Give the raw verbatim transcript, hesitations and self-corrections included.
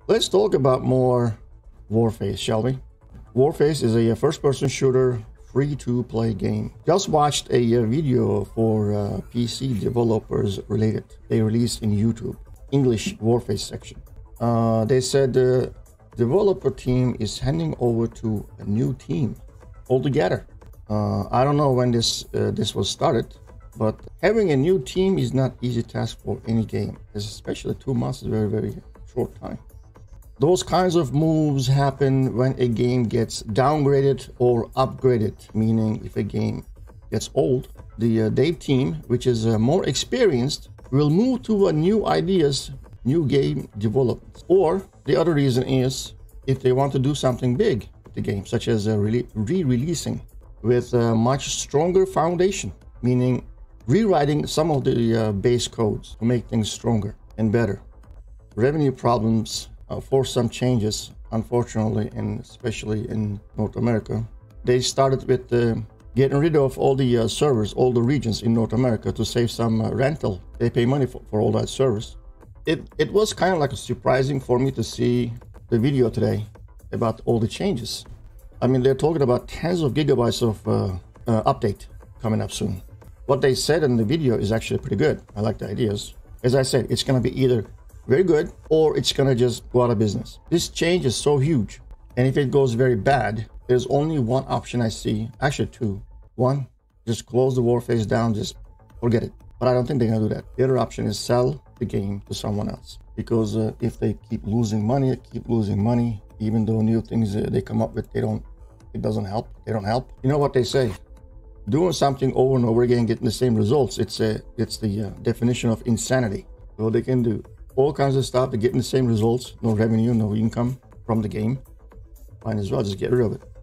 Let's talk about more Warface, shall we? Warface is a first-person shooter free-to-play game. Just watched a video for uh, P C developers related. They released in YouTube, English Warface section. Uh, they said the developer team is handing over to a new team altogether. Uh, I don't know when this uh, this was started, but having a new team is not easy task for any game, especially two months is a very, very short time. Those kinds of moves happen when a game gets downgraded or upgraded, meaning if a game gets old, the uh, dev team, which is uh, more experienced, will move to uh, new ideas, new game development. Or the other reason is if they want to do something big with the game, such as uh, re-releasing with a much stronger foundation, meaning rewriting some of the uh, base codes to make things stronger and better. Revenue problems Uh, for some changes, unfortunately, and especially in North America. They started with uh, getting rid of all the uh, servers, all the regions in North America to save some uh, rental. They pay money for, for all that service. It, it was kind of like surprising for me to see the video today about all the changes. I mean, they're talking about tens of gigabytes of uh, uh, update coming up soon. What they said in the video is actually pretty good. I like the ideas. As I said, it's going to be either very good or it's gonna just go out of business. This change is so huge, and if it goes very bad, there's only one option I see, actually two. One, just close the Warface down, just forget it. But I don't think they're gonna do that. The other option is sell the game to someone else, because uh, if they keep losing money, keep losing money, even though new things uh, they come up with, they don't, it doesn't help. They don't help. You know what they say? Doing something over and over again, getting the same results. It's a, it's the uh, definition of insanity. So they can do all kinds of stuff to get the same results, no revenue, no income from the game. Might as well just get rid of it.